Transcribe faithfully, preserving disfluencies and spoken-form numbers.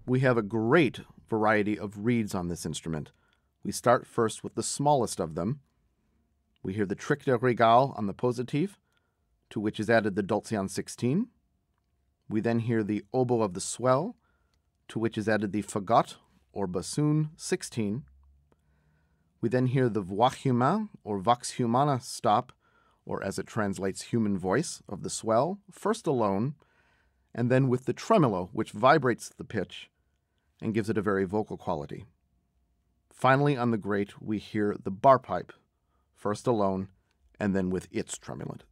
We have a great variety of reeds on this instrument. We start first with the smallest of them. We hear the tric de régal on the positive, to which is added the dulcian sixteen. We then hear the oboe of the swell, to which is added the fagot, or bassoon, sixteen. We then hear the voix humain, or vox humana stop, or as it translates, human voice, of the swell, first alone, and then with the tremolo, which vibrates the pitch and gives it a very vocal quality. Finally, on the grate, we hear the bar pipe, first alone, and then with its tremulant.